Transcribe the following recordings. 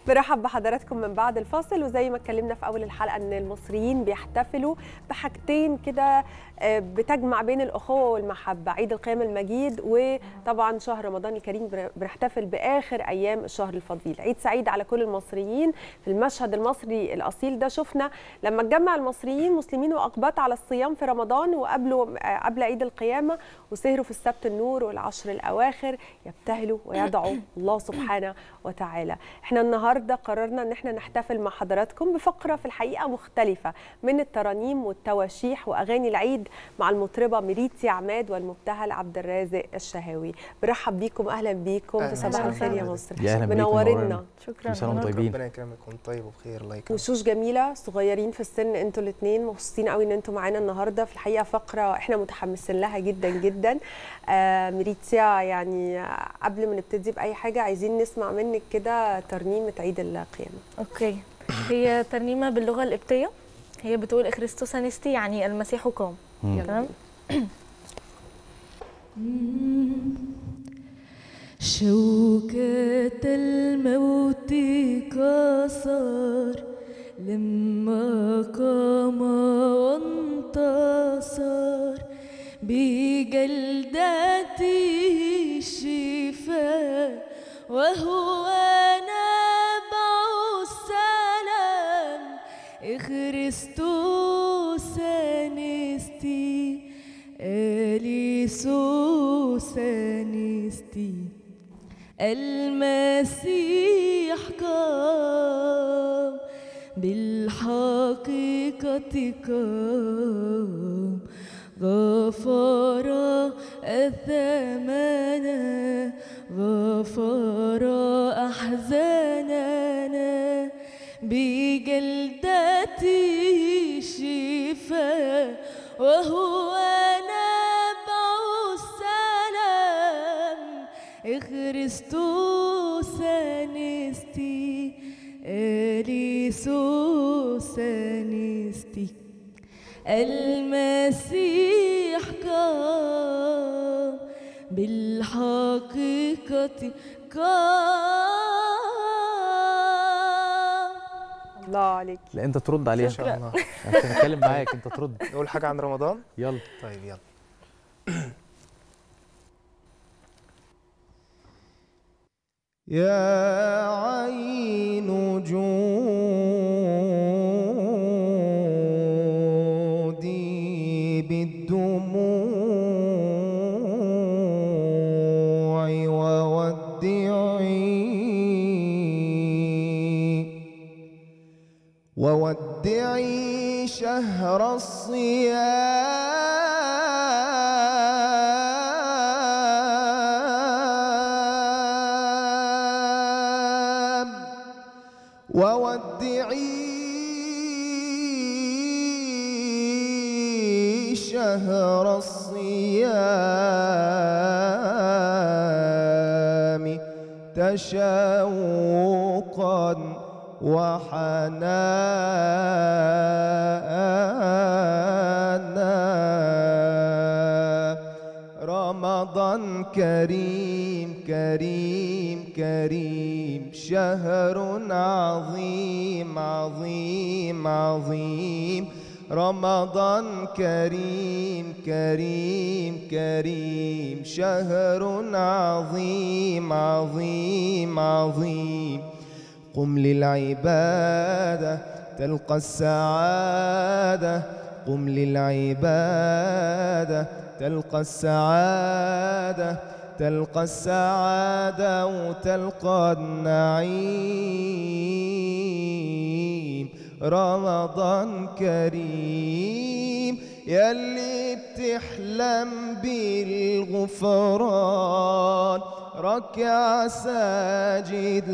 برحب بحضراتكم من بعد الفاصل. وزي ما اتكلمنا في اول الحلقه ان المصريين بيحتفلوا بحاجتين كده بتجمع بين الاخوه والمحبه، عيد القيامه المجيد وطبعا شهر رمضان الكريم. بنحتفل باخر ايام الشهر الفضيل. عيد سعيد على كل المصريين. في المشهد المصري الاصيل ده شفنا لما اتجمع المصريين مسلمين واقباط على الصيام في رمضان قبل عيد القيامه، وسهروا في السبت النور والعشر الاواخر يبتهلوا ويدعوا الله سبحانه وتعالى. احنا النهارده قررنا ان احنا نحتفل مع حضراتكم بفقره في الحقيقه مختلفه من الترانيم والتواشيح واغاني العيد مع المطربه ميريتي عماد والمبتهل عبد الرازق الشهاوي. برحب بيكم، اهلا بيكم في صباح الخير يا مصر. منورنا. شكرا. ربنا يكرمك وانت طيب وبخير. الله يكرمك. وشوش جميله، صغيرين في السن انتوا الاثنين، مبسوطين قوي ان انتوا معانا النهارده. في الحقيقه فقره احنا متحمسين لها جدا جدا. ميريتي، يعني قبل ما نبتدي باي حاجه عايزين نسمع منك كده ترنيمه عيد القيامه. اوكي، هي ترنيمه باللغه القبطيه، هي بتقول اخريستوس انستي، يعني المسيح قام. تمام. شوكة الموت كسر لما قام وانتصر، بجلدته الشفاء وهو نبع السلام. إخريستوس أنستي، أليسوس أنستي، المسيح قام بالحقيقة قام، غفر أثامنا، غفر أحزاننا، بجلدته شفاء وهو نبع السلام. إخريستوس أنستي، أليسوس أنستي، المسيح قام بالحقيقة قام. الله عليك. لا انت ترد عليها. ان شاء الله. انت هنتكلم معاك، انت ترد. نقول حاجه عن رمضان. يلا. طيب يلا. يا عين جودي بالدموع وودعي شهر الصيام، وودعي شهر الصيام تشوقا وحنانا. رمضان كريم كريم كريم، شهر عظيم عظيم عظيم. رمضان كريم كريم كريم، شهر عظيم عظيم عظيم. قم للعبادة تلقى السعادة، قم للعبادة تلقى السعادة، تلقى السعادة وتلقى النعيم. رمضان كريم يلي بتحلم بالغفران، ركع ساجد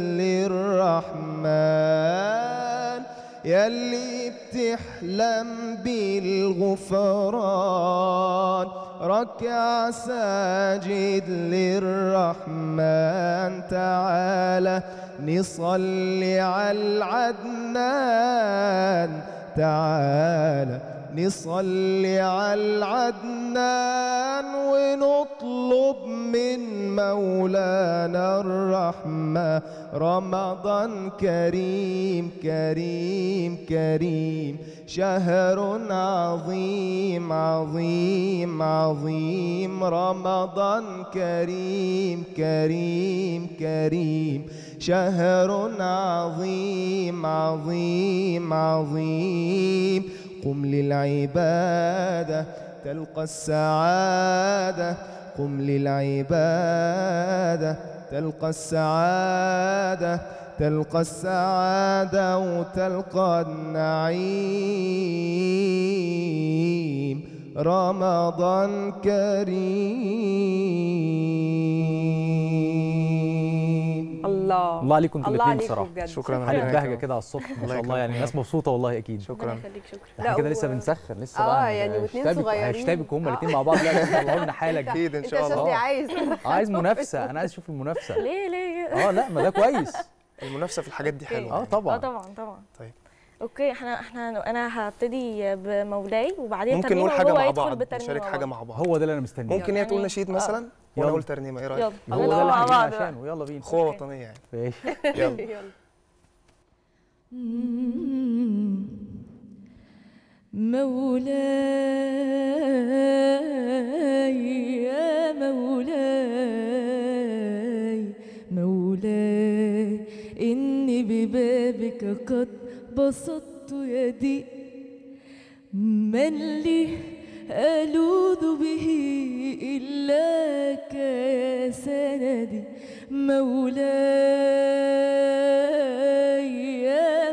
للرحمن. يلي بتحلم بالغفران، ركع ساجد للرحمن. تعالى نصلي على العدنان، تعالى نصلي على العدنان ونطلب من مولانا الرحمة. رمضان كريم كريم كريم، شهر عظيم عظيم عظيم. رمضان كريم كريم كريم، شهر عظيم عظيم عظيم. قم للعبادة تلقى السعادة، قم للعبادة تلقى السعادة، تلقى السعادة وتلقى النعيم. رمضان كريم. الله الله عليكم انتوا الله الاثنين عليكم بصراحه. بجد. شكرا. حاله بهجه كده على الصبح ما شاء الله، يعني الناس مبسوطه والله اكيد. ربنا يخليك. شكرا. احنا كده لسه بنسخن لسه بقى يعني واثنين صغيرين هاشتبكوا هما الاثنين مع بعض. لا طلعوا لنا حاله اكيد ان شاء انت الله. عايز منافسه، انا عايز اشوف المنافسه. ليه لا ما ده كويس. المنافسه في الحاجات دي حلوه. طبعا طبعا. طيب اوكي، انا هبتدي بمولاي وبعدين ممكن نقول حاجه مع بعض، نشارك نشارك حاجه مع بعض. هو ده اللي انا مستنيه. ممكن هي تقول نشيد مثلا وانا اقول ترنيمه، ايه رايك؟ يلا هو ده اللي مع احنا بعض عشانه. يلا بينا. اخوه وطنيه يعني. ماشي يلا. مولاي يا مولاي مولاي، إني ببابك قد بسطت يدي، من لي ألوذ به إلاك يا سندي. مولاي يا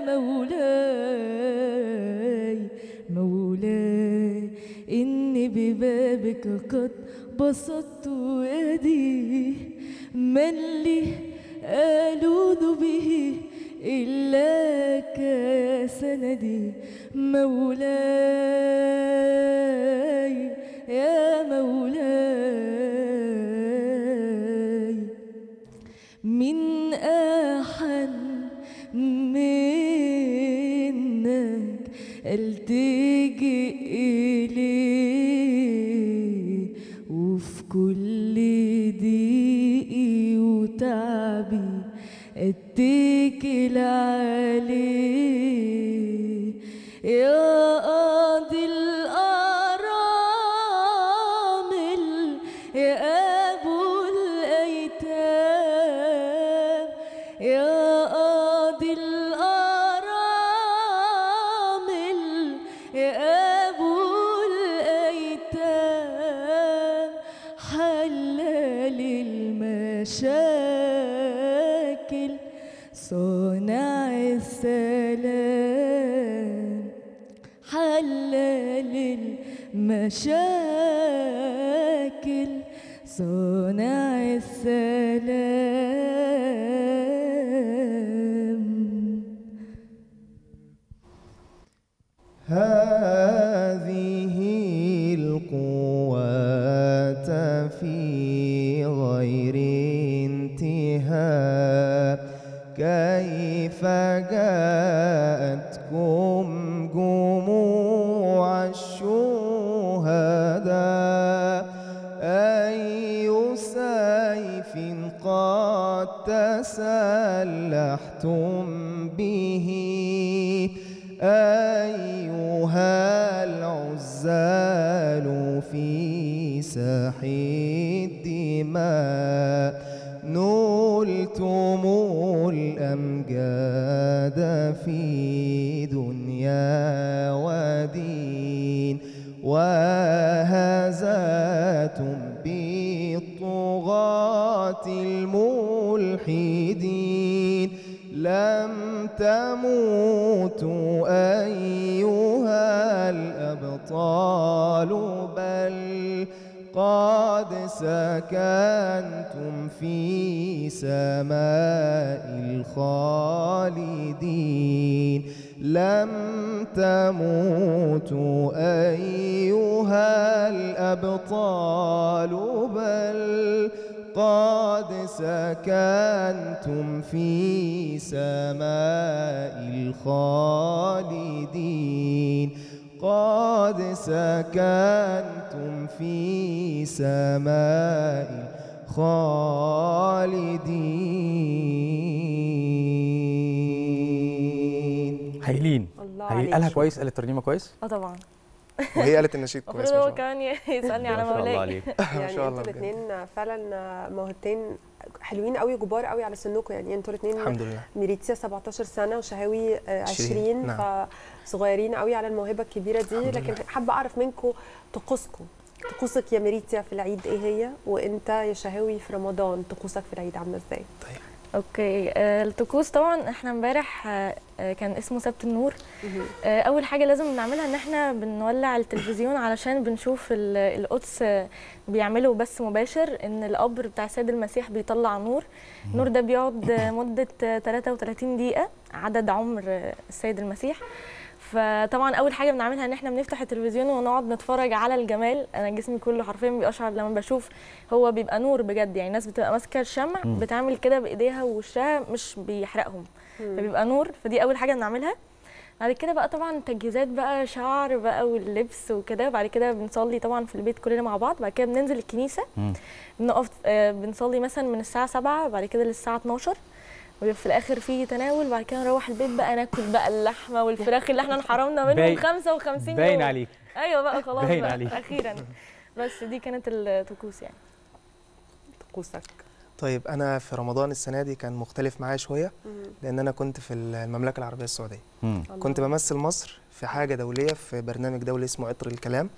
مولاي مولاي، إني ببابك قد بسطت يدي، من لي ألوذ به إلاك يا سندي. مولاي يا مولاي، من أحن منك ألتجئ إليه، وفي كل ضيقي وتعبي اتكل عليه. يا قاضي الأرامل، يا أبو الأيتام، يا قاضي الأرامل، يا أبو الأيتام، حلال المشاكل، صانع السلام، حلال المشاكل، صانع السلام. هذه القوات في غير انتهاء، كيف جاءتكم جموع الشهداء؟ أي سيف قد تسلحتم به، أيها العزال في ساح الدماء، نلتم الأمجاد في دنيا ودين، وهزاتم بالطغاة الملحدين. لم تموتوا أيها الأبطال، بل قد سكنتم في سماء الخالدين. لم تموتوا أيها الأبطال، بل قد سكنتم في سماء الخالدين. قد سكنتم في سماء خالدين. هايلين. الله هايلين. عليك. قالها كويس، قال الترنيمه كويس. طبعا. وهي قالت النشيد كويس المفروض ما هو شاء كمان يسالني على ما شاء الله مولاي. عليك. يعني شاء انتوا الله بجد. الاثنين فعلا موهبتين حلوين قوي، كبار قوي على سنكم. يعني انتوا الاثنين الحمد لله. ميريتسيا 17 سنه وشهاوي 20، نعم. فصغيرين قوي على الموهبه الكبيره دي. لكن حابه اعرف منكم طقوسكم. طقوسك يا ميريتسيا في العيد ايه هي، وانت يا شهاوي في رمضان طقوسك في العيد عامله ازاي؟ اوكي، الطقوس طبعا احنا امبارح كان اسمه سبت النور. اول حاجه لازم نعملها ان احنا بنولع التلفزيون علشان بنشوف القدس بيعملوا بث مباشر ان القبر بتاع السيد المسيح بيطلع نور. النور ده بيقعد مده 33 دقيقه، عدد عمر السيد المسيح. فطبعا اول حاجه بنعملها ان احنا بنفتح التلفزيون ونقعد نتفرج على الجمال. انا جسمي كله حرفيا بيقشعر لما بشوف، هو بيبقى نور بجد. يعني الناس بتبقى ماسكه الشمع بتعمل كده بايديها ووشها مش بيحرقهم، فبيبقى نور. فدي اول حاجه بنعملها. بعد كده بقى طبعا تجهيزات بقى، شعر بقى واللبس وكده. بعد كده بنصلي طبعا في البيت كلنا مع بعض. بعد كده بننزل الكنيسه، بنقف بنصلي مثلا من الساعه 7 بعد كده للساعه 12، وفي الاخر في تناول. بعد كده نروح البيت بقى ناكل بقى اللحمه والفراخ اللي احنا انحرمنا منهم 55 يوم. باين عليك. ايوه بقى خلاص باين بقى عليك. اخيرا. بس دي كانت الطقوس يعني. طقوسك. طيب انا في رمضان السنه دي كان مختلف معايا شويه، لان انا كنت في المملكه العربيه السعوديه. كنت بمثل مصر في حاجه دوليه، في برنامج دولي اسمه عطر الكلام.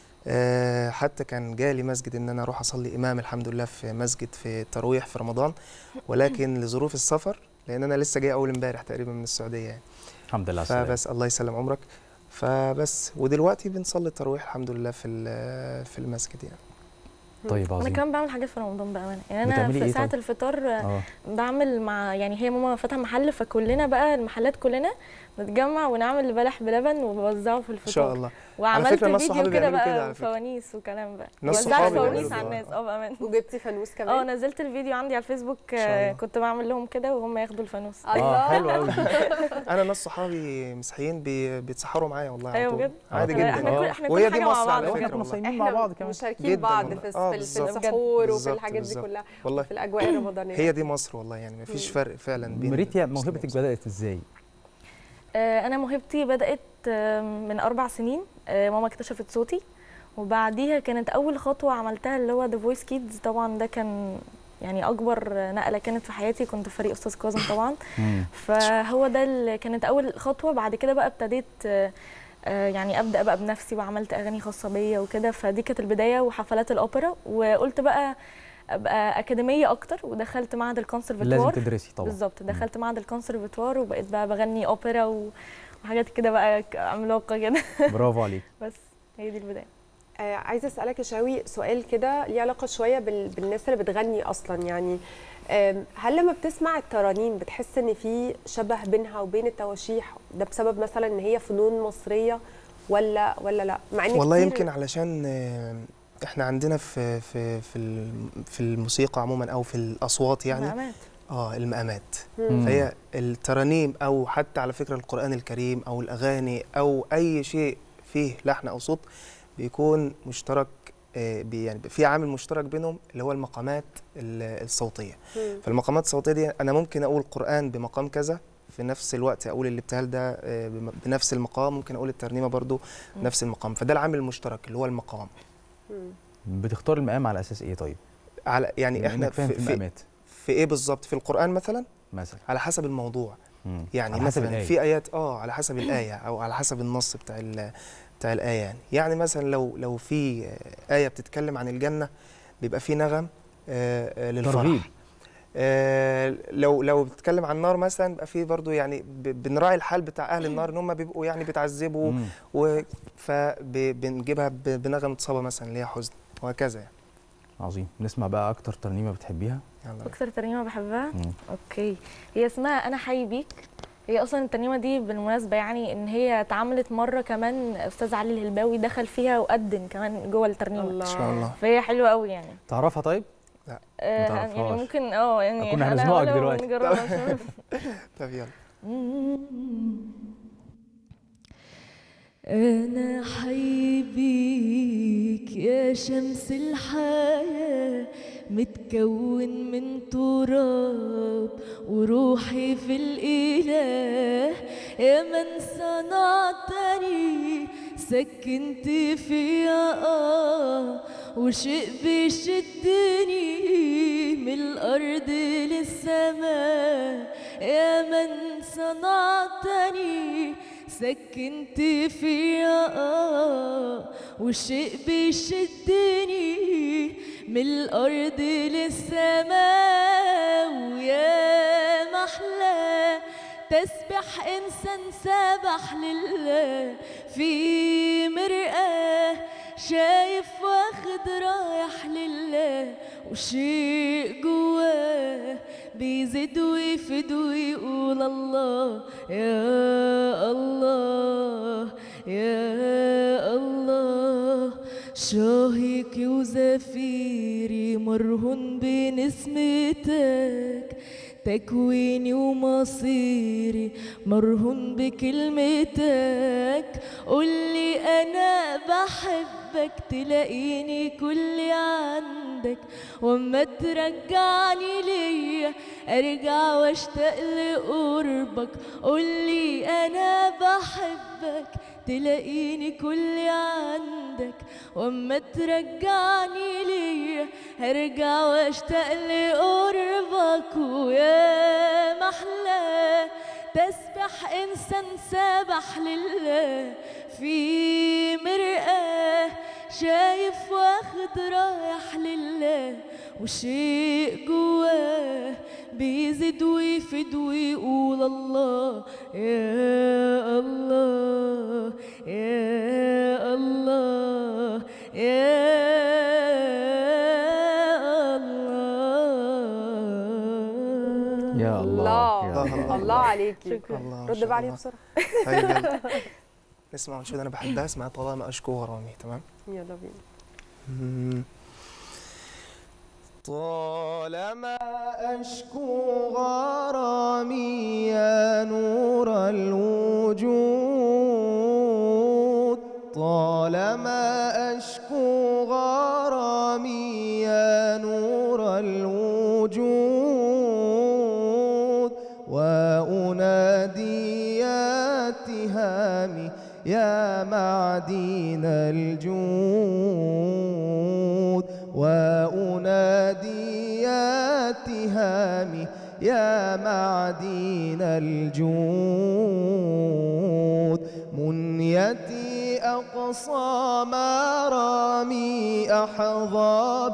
حتى كان جالي مسجد ان انا اروح اصلي امام الحمد لله في مسجد في التراويح في رمضان، ولكن لظروف السفر، لان انا لسه جاي اول امبارح تقريبا من السعوديه يعني. الحمد لله على السلامة. فبس الله يسلم عمرك. فبس ودلوقتي بنصلي التراويح الحمد لله في المسجد يعني. طيب انا عظيم. كمان بعمل حاجات في رمضان بامانه. يعني انا بتعملي في إيه ساعه طيب؟ الفطار بعمل مع، يعني هي ماما فاتحه محل، فكلنا بقى المحلات كلنا نتجمع ونعمل بلح بلبن وبوزعه في الفطار. ان شاء الله. وعملت فكرة ناس فيديو صحابي كده بيعملوا كده بقى على فكرة. وفوانيس وكلام بقى. ناس وزعت صحابي فوانيس بيعملوا على كده. الناس بامانه. وجبتي فانوس كمان؟ نزلت الفيديو عندي على الفيسبوك. كنت بعمل لهم كده وهم ياخدوا الفانوس. الله. حلو قوي. انا ناس صحابي مسيحيين بيتسحروا معايا والله على ايوه طول. بجد. عادي احنا جدا. كل وهي دي حاجه مع مصر بعض على بجد. فكره احنا والله. صايمين مع بعض كمان. مشاركين جداً بعض والله. في بالظبط. السحور وفي بالظبط. الحاجات دي بالظبط. كلها، والله في الاجواء الرمضانيه. هي دي مصر والله، يعني مفيش فرق فعلا بين ميريتيا، المسلم موهبتك والمسلم. بدأت ازاي؟ انا موهبتي بدات من 4 سنين. ماما اكتشفت صوتي، وبعديها كانت اول خطوه عملتها اللي هو ذا فويس كيدز. طبعا ده كان يعني اكبر نقله كانت في حياتي. كنت في فريق استاذ كاظم طبعا. فهو ده اللي كانت اول خطوه. بعد كده بقى ابتديت يعني ابدا بقى بنفسي، وعملت اغاني خاصه بيا وكده. فدي كانت البدايه، وحفلات الاوبرا. وقلت بقى ابقى اكاديميه اكتر، ودخلت معهد الكونسرفتوار. لازم تدرسي طبعا. بالظبط، دخلت معهد الكونسرفتوار وبقيت بقى بغني اوبرا وحاجات كده بقى عملاقه كده. برافو عليك. بس هي دي البدايه. عايزه اسالك يا شاوي سؤال كده ليه علاقه شويه بالناس اللي بتغني اصلا. يعني هل لما بتسمع الترانيم بتحس ان في شبه بينها وبين التواشيح؟ ده بسبب مثلا ان هي فنون مصريه ولا لا؟ مع ان والله كتير يمكن علشان احنا عندنا في الموسيقى عموما او في الاصوات يعني مقامات. المقامات. فهي الترانيم او حتى على فكره القرآن الكريم او الاغاني او اي شيء فيه لحن او صوت بيكون مشترك، يعني في عامل مشترك بينهم اللي هو المقامات الصوتيه. فالمقامات الصوتيه دي انا ممكن اقول قرآن بمقام كذا، في نفس الوقت اقول الابتهال ده بنفس المقام، ممكن اقول الترنيمه برضو بنفس المقام. فده العامل المشترك اللي هو المقام. بتختار المقام على اساس ايه طيب؟ على يعني احنا في ايه بالظبط؟ في القرآن مثلا على حسب الموضوع. يعني على حسب مثلا الآية. في ايات على حسب الايه او على حسب النص بتاع الايه يعني مثلا لو في ايه بتتكلم عن الجنه بيبقى في نغم للفرح. لو بتتكلم عن النار مثلا بيبقى في برضو يعني بنراعي الحال بتاع اهل النار ان هم بيبقوا يعني بيتعذبوا، فبنجيبها بنغمه صبا مثلا اللي هي حزن، وهكذا يعني. عظيم. نسمع بقى اكتر ترنيمه بتحبيها. اكتر ترنيمه بحبها اوكي، هي اسمها انا حي بيك. هي اصلا الترنيمه دي بالمناسبه يعني ان هي اتعملت مره كمان، استاذ علي الهلباوي دخل فيها وقدم كمان جوه الترنيمه. ان شاء الله. فهي حلوه قوي يعني. تعرفها طيب؟ لا يعني ممكن يعني كنا هنزنقك دلوقتي. طب يلا. أنا حي بيك يا شمس الحياة، متكون من تراب وروحي في الإله. يا من صنعتني سكنت فيا وشيء بيشدني من الأرض للسماء. يا من صنعتني سكنت فيا وشيء بيشدني من الأرض للسماء. ويا محلى تسبح إنسان سبح لله في مرآة، شايف واخد رايح لله وشيء جواه بيزيد ويفيد ويقول الله يا الله يا الله. شاهقي وزفيري مرهون بنسمتك، تكويني ومصيري مرهون بكلمتك. قولي أنا بحبك تلاقيني كل عندك، وأما ترجعني ليا أرجع واشتاق لقربك. قولي أنا بحبك تلاقيني كل عندك، وأما ترجعني ليا هرجع واشتاق لقربك. ويا محلى تسبح إنسان سبح لله في مرآة، شايف واخد رايح لله وشيء جواه بيزيد ويفيد ويقول الله يا الله يا الله يا الله. يا الله يا الله الله عليكي. الله رد بقى عليها بسرعه. طيب يلا نسمع انشوده انا بحبها اسمها طالما اشكو غرامي. تمام يلا بينا. طالما أشكو غرامي يا نور الوجود، طالما أشكو غرامي يا نور الوجود، وأنادي يا تهامي يا معدن الجود، وأنادي يا تهامي يا معدن الجود. منيتي أقصى مرامي أحظى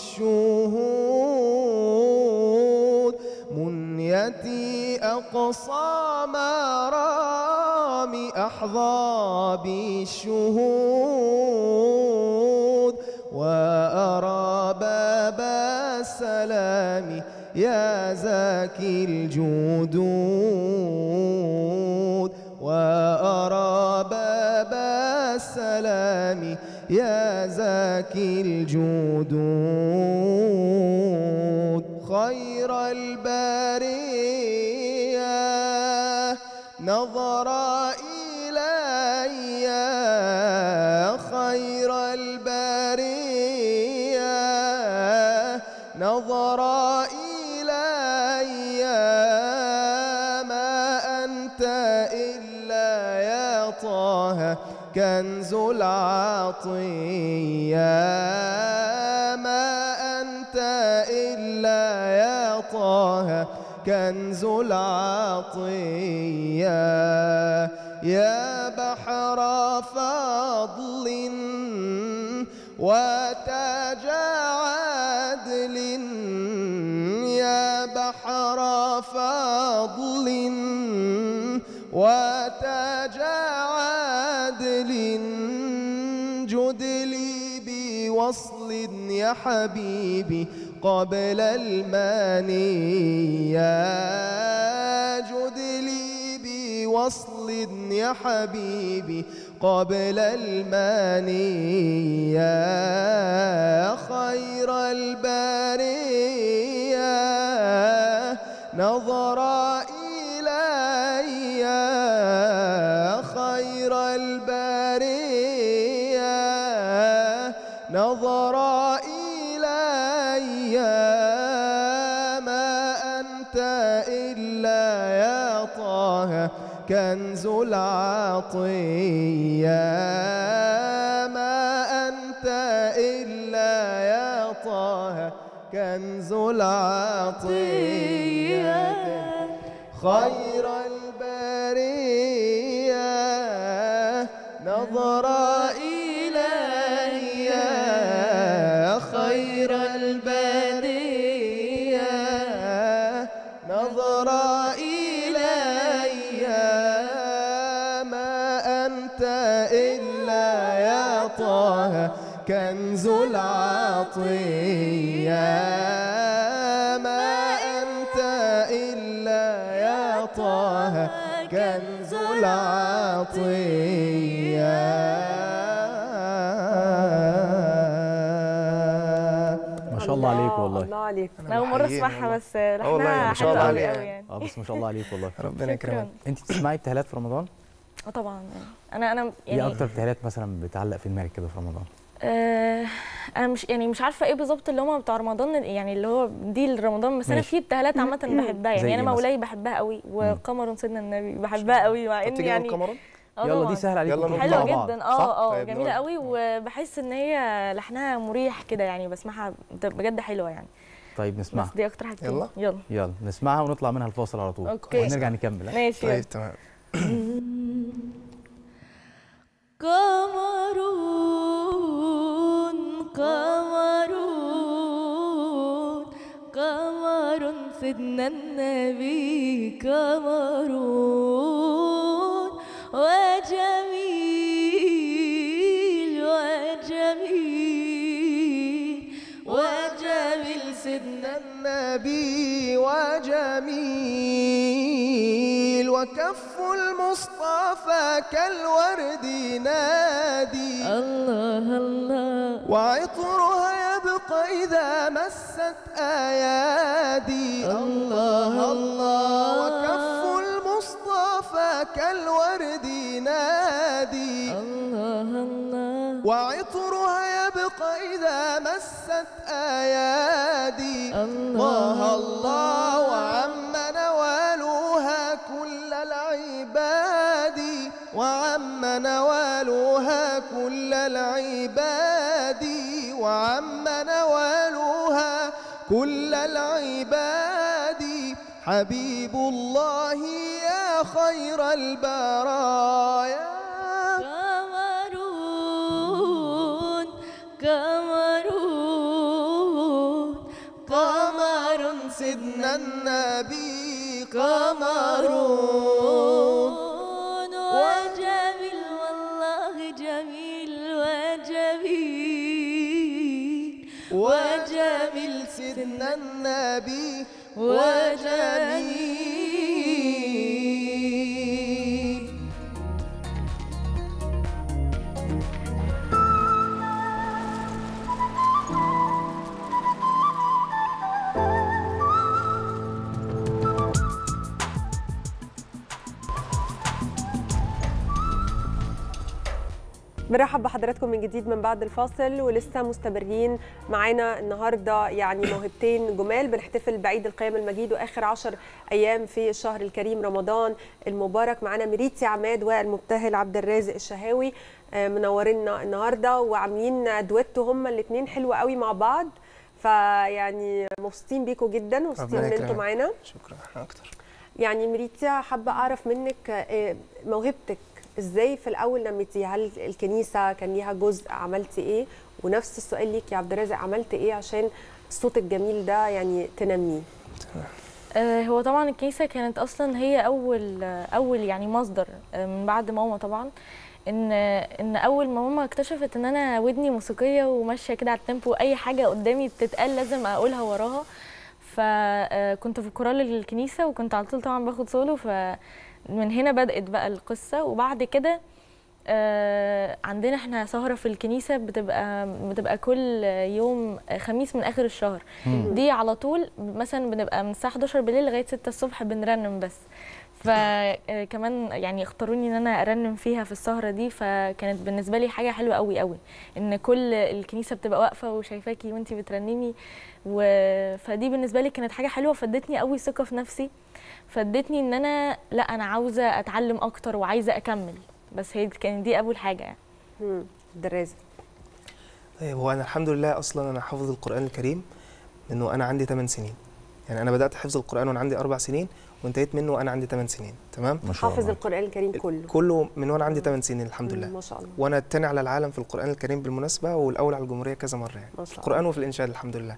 بالشهود، منيتي أقصى مرامي أحظى بالشهود، وأرى باب السلام يا زاكي الجدود، وأرى باب السلام يا زاكي الجدود. خير البرية نظر إلي، خير البرية نظر إلي، ما أنت إلا يا طه كنز العطية، ما أنت إلا يا طه كنز العطية. يا بحر فضل وتاج عدل، يا بحر فضل وتاج عدل، جد لي بوصل يا حبيبي قبل المنية، جد لي بوصل يا حبيبي قبل المنية. خير البرية نظر إلي، خير البرية إلا يا طه كنز العطية ما أنت إلا يا طه كنز العطية خير البرية نظر إلي خير البرية نظر إلي ما أنت إلا يا طه كنز العطية ما أنت إلا يا طه كنز العطية ما شاء الله عليك والله. الله عليك. انا اول مره بحييها اسمعها والله. بس والله لحنها ما شاء حلو الله قوي عليها. قوي يعني. بس ما شاء الله عليك والله. ربنا شكرا. يكرمك. انت بتسمعي ابتهالات في رمضان؟ طبعا انا ايه يعني اكتر ابتهالات مثلا بتعلق في دماغك كده في رمضان؟ انا مش عارفه ايه بالظبط اللي هم بتاع رمضان، يعني اللي هو دي لرمضان، بس انا ماشي. في ابتهالات عامه بحبها، زي يعني انا إيه مولاي بحبها قوي، وقمر سيدنا النبي بحبها قوي، مع طب ان تيجي يعني نقول قمرا؟ يلا طبعاً. دي سهله عليكم يلا كلكم نقول مع حلوه بعض. جدا. صح؟ طيب جميله نقول. قوي، وبحس ان هي لحنها مريح كده، يعني بسمعها بجد حلوه يعني. طيب نسمعها. بس دي اكتر حاجه. يلا. يلا نسمعها ونطلع منها الفاصل على طول. أوكي. ونرجع نكمل. ماشي. طيب تمام. قمر سيدنا النبي قمر وجميل سيدنا النبي وجميل وكف المصطفى كالورد نادي الله الله وعطرها يبقى إذا مست أيادي الله الله وكف المصطفى كالورد نادي الله الله وعطرها يبقى إذا مست أيادي الله الله وعم نوالها كل العباد وعم نوالها كل العباد وعم نوالها كل العباد حبيب الله يا خير البرايا قمر سيدنا النبي قمر وجميل والله جميل وجميل سيدنا النبي وجميل برحب بحضراتكم من جديد من بعد الفاصل، ولسه مستمرين معانا النهارده يعني موهبتين جمال بنحتفل بعيد القيامة المجيد واخر 10 ايام في الشهر الكريم رمضان المبارك. معانا ميريتي عماد والمبتهل عبد الرازق الشهاوي منورينا النهارده وعاملين دويتو هما الاثنين حلو قوي مع بعض، فيعني مبسوطين بيكم جدا ومبسوطين ان انتم معانا. شكرا اكتر. يعني ميريتي حابه اعرف منك موهبتك ازاي في الاول نميتيها؟ هل الكنيسه كان ليها جزء؟ عملتي ايه؟ ونفس السؤال ليك يا عبد الرازق، عملت ايه عشان الصوت الجميل ده يعني تنميه؟ هو طبعا الكنيسه كانت اصلا هي اول يعني مصدر من بعد ماما طبعا، ان اول ما ماما اكتشفت ان انا ودني موسيقيه وماشيه كده على التيمبو، اي حاجه قدامي بتتقال لازم اقولها وراها. فكنت في كورال الكنيسه وكنت على طول طبعا باخد سولو، فمن هنا بدأت بقى القصه. وبعد كده عندنا احنا سهره في الكنيسه بتبقى كل يوم خميس من اخر الشهر. دي على طول مثلا بنبقى من الساعه 11 بالليل لغايه 6 الصبح بنرنم بس. فكمان يعني اختاروني ان انا ارنم فيها في السهره دي، فكانت بالنسبه لي حاجه حلوه قوي قوي ان كل الكنيسه بتبقى واقفه وشايفاكي وانتي بترنمي. فدي بالنسبه لي كانت حاجه حلوه، فادتني قوي ثقه في نفسي، فادتني ان انا لا انا عاوزه اتعلم اكتر وعايزه اكمل. بس هي كانت دي اول حاجه يعني. دراسه. طيب هو انا الحمد لله اصلا انا حافظ القران الكريم منه انا عندي 8 سنين. يعني انا بدات حفظ القران وانا عندي 4 سنين وانتهيت منه وانا عندي 8 سنين. تمام. ما شاء حافظ الله. القران الكريم كله من وانا عندي 8 سنين الحمد لله. ما شاء الله. وانا الثاني على العالم في القران الكريم بالمناسبه، والاول على الجمهوريه كذا مره يعني. ما في شاء الله. القران وفي الانشاد الحمد لله.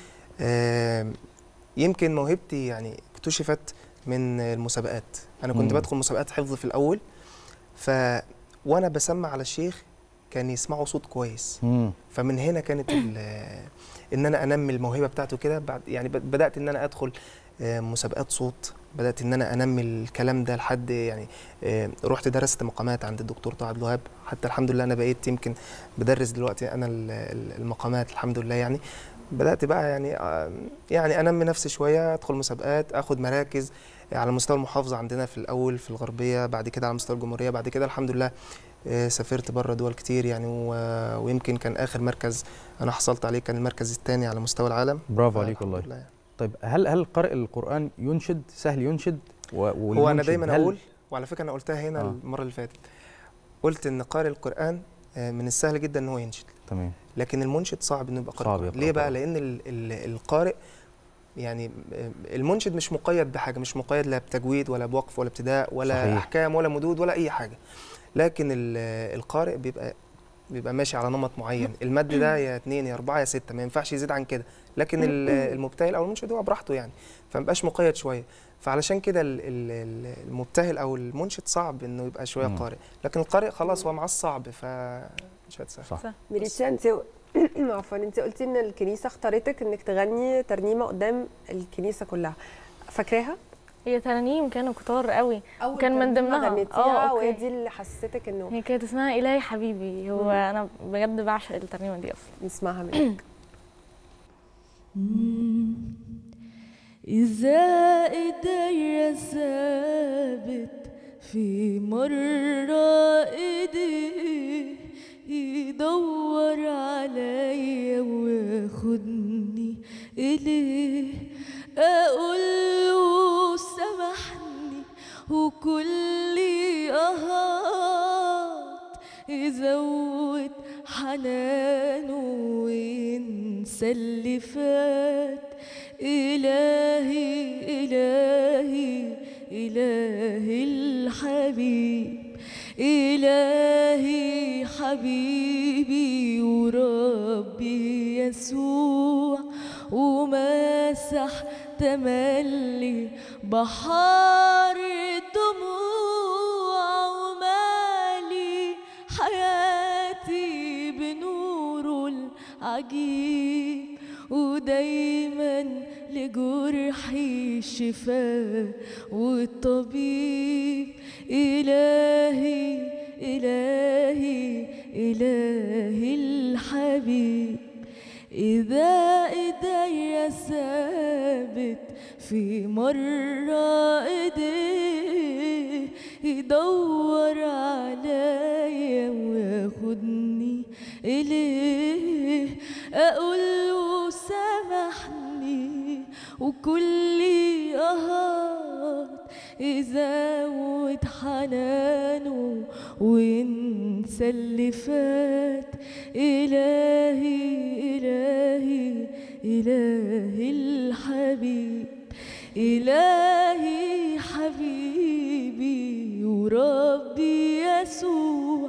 يمكن موهبتي يعني اكتشفت من المسابقات. انا كنت بدخل مسابقات حفظ في الاول، وانا بسمع على الشيخ كان يسمعوا صوت كويس. فمن هنا كانت ان انا انمي الموهبه بتاعته كده. بعد يعني بدات ان انا ادخل مسابقات صوت، بدات ان انا انمي الكلام ده لحد يعني رحت درست مقامات عند الدكتور طه عبد الوهاب. حتى الحمد لله انا بقيت يمكن بدرس دلوقتي انا المقامات الحمد لله. يعني بدات بقى يعني انمي نفسي شويه، ادخل مسابقات، اخد مراكز على مستوى المحافظه عندنا في الاول في الغربيه، بعد كده على مستوى الجمهوريه، بعد كده الحمد لله سافرت بره دول كتير يعني. ويمكن كان اخر مركز انا حصلت عليه كان المركز الثاني على مستوى العالم. برافو عليك والله. يعني. طيب هل قارئ القرآن ينشد؟ سهل ينشد؟ هو انا دايما اقول، وعلى فكره انا قلتها هنا المره اللي فاتت، قلت ان قارئ القرآن من السهل جدا ان هو ينشد. تمام. لكن المنشد صعب انه يبقى قارئ. ليه بقى؟ لان القارئ يعني المنشد مش مقيد بحاجه، مش مقيد لا بتجويد ولا بوقف ولا ابتداء ولا صحيح. احكام ولا مدود ولا اي حاجه. لكن القارئ بيبقى ماشي على نمط معين، المد ده يا 2 يا 4 يا 6، ما ينفعش يزيد عن كده. لكن المبتهل او المنشد هو براحته يعني، فما بقاش مقيد شويه. فعلشان كده المبتهل او المنشد صعب انه يبقى شويه قارئ، لكن القارئ خلاص هو معاه الصعب فمش هتسهل. صح. ميريتشا انت عفوا انت قلتي ان الكنيسه اختارتك انك تغني ترنيمه قدام الكنيسه كلها، فاكراها؟ هي ترانيم كانوا كتار قوي وكان من ضمنها غنيتيها وهي دي اللي حسستك انه هي كانت اسمها إلهي حبيبي. هو انا بجد بعشق الترنيمه دي اصلا. نسمعها منك. إذا إيديا ثابت في مرة إيديه يدور عليا وياخدني إليه، أقول له سامحني وكل أهات يزود حنانه وينسى اللي فات. إلهي إلهي إلهي الحبيب، إلهي حبيبي وربي يسوع، وماسح تملي بحار الدموع، ومالي حياتي بنوره العجيب، ودايما لجرحي شفاء والطبيب. إلهي إلهي إلهي الحبيب، إذا إيديا ثابت في مرة إيديه يدور عليا وياخدني إليه، أقول له سامحني وكل أهات يزود حنانه وينسى اللي فات. إلهي إلهي إلهي الحبيب، إلهي حبيبي وربي يسوع،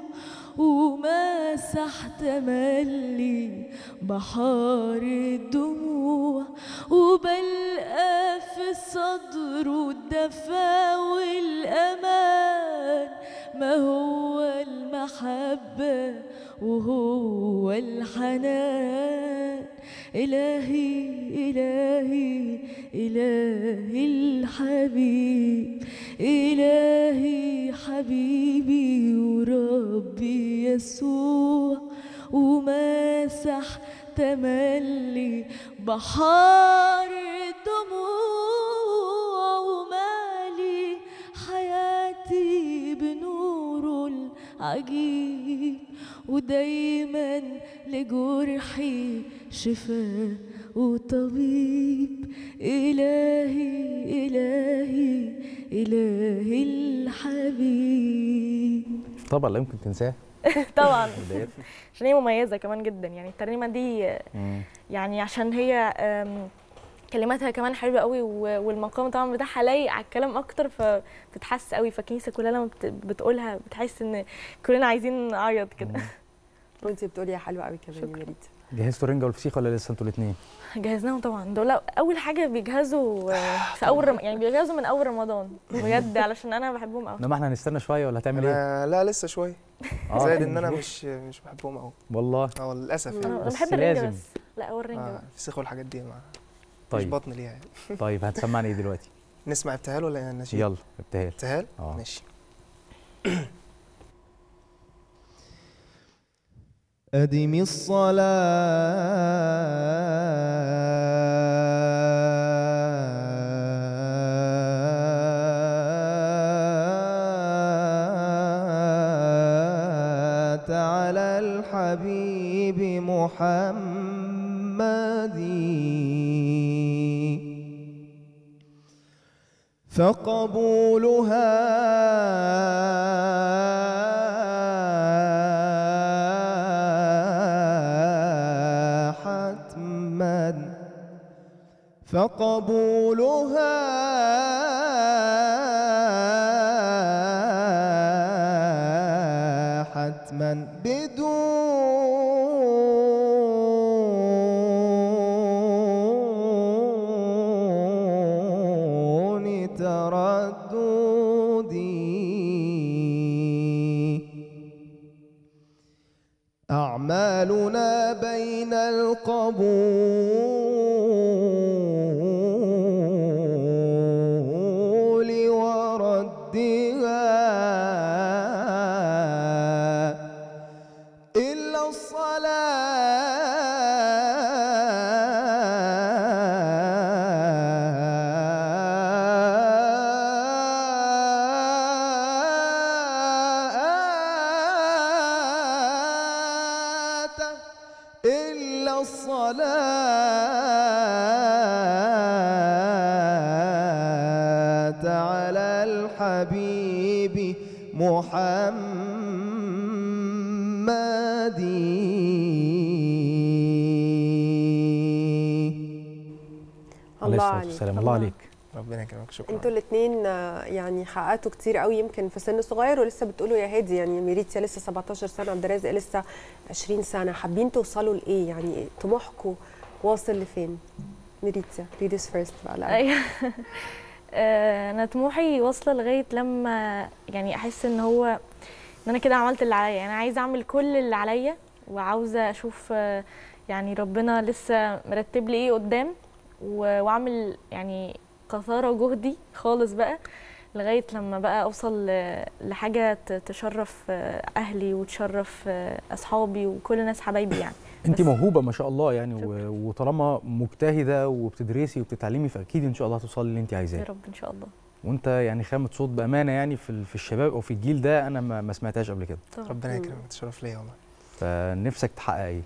وماسح تملي بحار الدموع، وبلقى في صدره الدفا والأمان، ما هو المحبة وهو الحنان. إلهي إلهي إلهي الحبيب، إلهي حبيبي وربي يسوع، وماسح تملي بحار الدموع، ومالي عجيب ودايما لجرحي شفاء وطبيب. إلهي إلهي إلهي الحبيب. طبعا لا يمكن تنساه. طبعا عشان هي مميزه كمان جدا، يعني الترنيمه دي يعني عشان هي كلماتها كمان حلوه قوي، والمقام طبعا بتاعها لايق على الكلام اكتر، فبتتحس قوي، فالكنيسه كلها لما بتقولها بتحس ان كلنا عايزين نعيط كده. وانت بتقولي حلوه قوي كمان يا مريت. جهزتوا الرنجه والفسيخ ولا لسه انتوا الاثنين؟ جهزناهم طبعا، دول اول حاجه بيجهزوا في اول يعني بيجهزوا من اول رمضان بجد، علشان انا بحبهم قوي. انما احنا هنستنى شويه ولا هتعمل ايه؟ لا لسه شويه. زائد ان انا مش بحبهم قوي والله. للاسف يعني. انا بحب الرنجه بس. لا اول الرنجه بقى. الفسيخ والحاجات دي طيب. مش بطن ليها يعني. طيب هتسمعني ايه دلوقتي؟ نسمع ابتهال ولا نشيد؟ يلا ابتهال. ابتهال؟ ماشي. أدم الصلاة على الحبيب محمد فقبولها حتما بدون تردد أعمالنا بين القبول وردها إلا الصلاة على الحبيب محمد. الله عليك. السلام الله عليك. ربنا يكرمك. شكرا. انتوا الاثنين يعني حققتوا كتير قوي يمكن في سن صغير، ولسه بتقولوا يا هادي يعني ميريتيا لسه 17 سنه، عبد الرازق لسه 20 سنه، حابين توصلوا لايه؟ يعني طموحكم واصل لفين؟ ميريتيا ليديز فيرست بقى. لا ايوه انا طموحي واصله لغايه لما يعني احس ان هو ان انا كده عملت اللي عليا. انا عايزه اعمل كل اللي عليا، وعاوزه اشوف يعني ربنا لسه مرتب لي ايه قدام، واعمل يعني قصارى جهدي خالص بقى لغايه لما بقى اوصل لحاجه تشرف اهلي وتشرف اصحابي وكل الناس حبايبي يعني. انت موهوبه ما شاء الله يعني، وطالما مجتهده وبتدرسي وبتتعلمي فاكيد ان شاء الله هتوصلي اللي انت عايزاه. يا رب ان شاء الله. وانت يعني خامه صوت بامانه يعني في الشباب او في الجيل ده انا ما سمعتهاش قبل كده. ربنا يكرمك، تشرف ليا والله. فنفسك تحقق ايه؟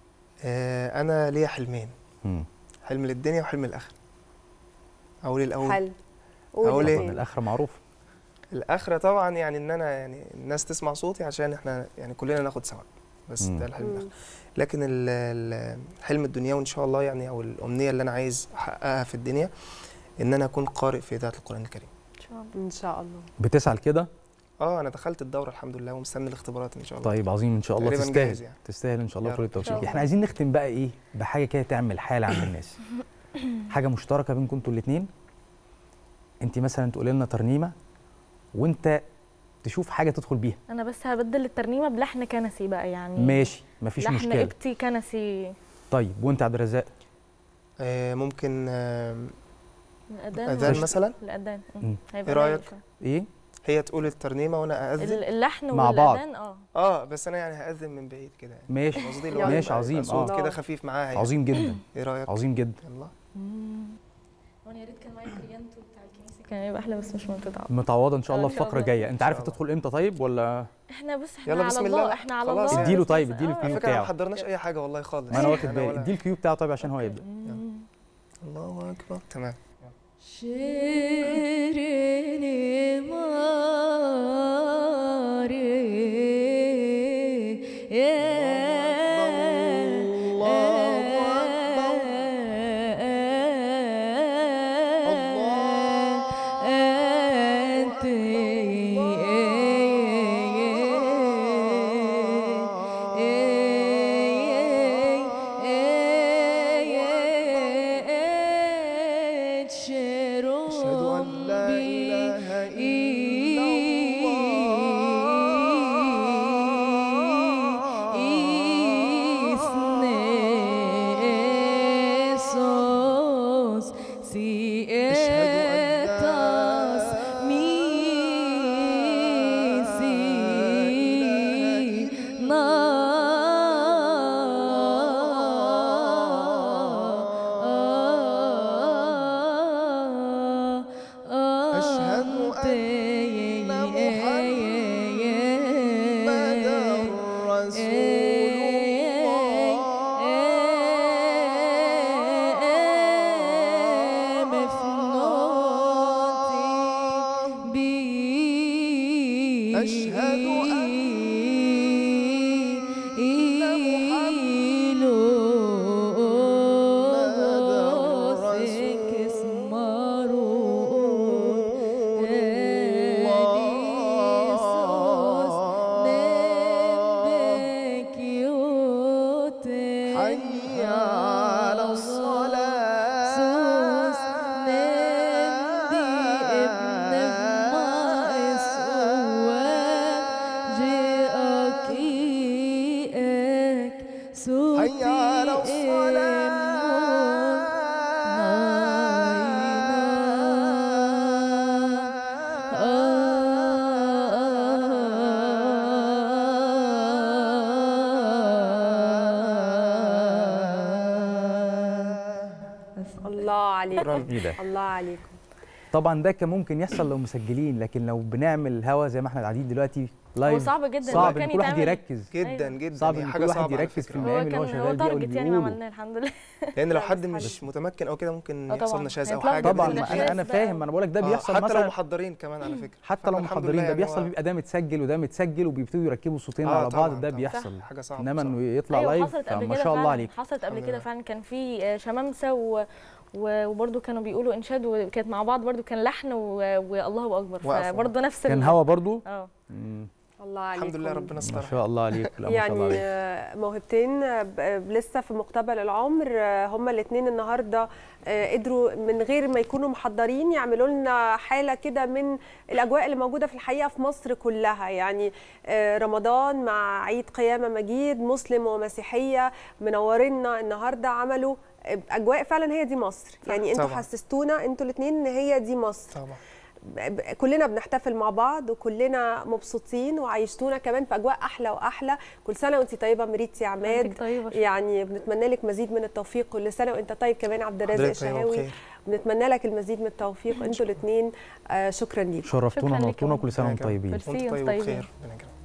انا ليا حلمين. حلم للدنيا وحلم الاخره. اقول الاول. حلم. اقول ايه؟ الاخره معروف. الاخره طبعا يعني ان انا يعني الناس تسمع صوتي عشان احنا يعني كلنا ناخد ثواب، بس ده الحلم الاخر. لكن الحلم الدنيوي ان شاء الله يعني، او الامنيه اللي انا عايز احققها في الدنيا ان انا اكون قارئ في اذاعه القران الكريم. ان شاء الله. بتسعى لكده؟ انا دخلت الدوره الحمد لله ومستني الاختبارات ان شاء الله. طيب عظيم ان شاء الله. تستاهل يعني. تستاهل ان شاء الله كل التوفيق. احنا عايزين نختم بقى ايه بحاجه كده تعمل حاله عند الناس. حاجه مشتركه بينكم انتوا الاثنين. انت مثلا تقولي لنا ترنيمه وانت تشوف حاجه تدخل بيها. انا بس هبدل الترنيمه بلحن كنسي بقى يعني. ماشي مفيش مشكله. لحن قبطي كنسي. طيب وانت عبد الرزاق؟ ممكن الاذان مثلا. الاذان ايه رايك؟ ايه هي تقول الترنيمه وانا ااذن اللحن مع والاذان بس انا يعني هاذن من بعيد كده يعني. ماشي ماشي عظيم. صوت كده خفيف معاها يعني. عظيم جدا. ايه رايك؟ عظيم جدا. يلا. يا ريت كان معايا كريانتو بتاع الكنيسه كان هيبقى احلى، بس مش متعب. متعوضه ان شاء الله إن شاء الفقره الله. الجايه. انت عارف تدخل امتى طيب ولا؟ احنا يلا على بسم الله، الله. احنا على خلاص الله. اديله بس طيب، لسه- اديله الكيو على فكره ما بتاعه. حضرناش اي حاجه والله خالص. ما انا واخد ولا- بالي. اديله الكيو بتاعه طيب عشان هو يبدا. الله اكبر. تمام. شيريني ماري الله عليكم. طبعا ده كان ممكن يحصل لو مسجلين، لكن لو بنعمل هوا زي ما احنا قاعدين دلوقتي لايف هو صعب جدا. صعب ان كل واحد يركز جدا جدا. صعب ان كل واحد يركز في المقام اللي هو شغال بيه او اللي يعني ما بيقوله. عملناه الحمد لله. لان لو حد مش متمكن او كده ممكن يحصل نشاز او حاجه. طبعا انا فاهم، انا بقول لك ده بيحصل حتى مثلا لو محضرين كمان على فكره. حتى لو محضرين ده بيحصل، بيبقى ده متسجل وده متسجل وبيبتدوا يركبوا صوتين على بعض، ده بيحصل. حاجه صعبه. انما انه يطلع لايف ما شاء الله عليك. حصلت قبل كده فعلا، كان في شمامسه وبرده كانوا بيقولوا انشاد وكانت مع بعض، برده كان لحن والله اكبر، فبرده نفس كان هوا برده. الله عليكم. الحمد لله ربنا استر. ما شاء الله عليك. لا ما شاء الله عليك. يعني موهبتين لسه في مقتبل العمر، هما الاثنين النهارده قدروا من غير ما يكونوا محضرين يعملوا لنا حاله كده من الاجواء اللي موجوده في الحقيقه في مصر كلها. يعني رمضان مع عيد قيامه مجيد، مسلم ومسيحيه منورينا النهارده، عملوا اجواء فعلا هي دي مصر. يعني انتوا حسستونا انتوا الاثنين ان هي دي مصر. طبعا كلنا بنحتفل مع بعض وكلنا مبسوطين، وعيشتونا كمان في اجواء احلى واحلى. كل سنه وانت طيبه مريتي يا عماد. طيبة. يعني بنتمنى لك مزيد من التوفيق. كل سنه وانت طيب كمان عبد الرازق الشهاوي، بنتمنى لك المزيد من التوفيق. انتوا الاثنين شكرا ليكم. شرفتونا ونورتونا. كل سنه وانتم طيبين. وانتم طيبين.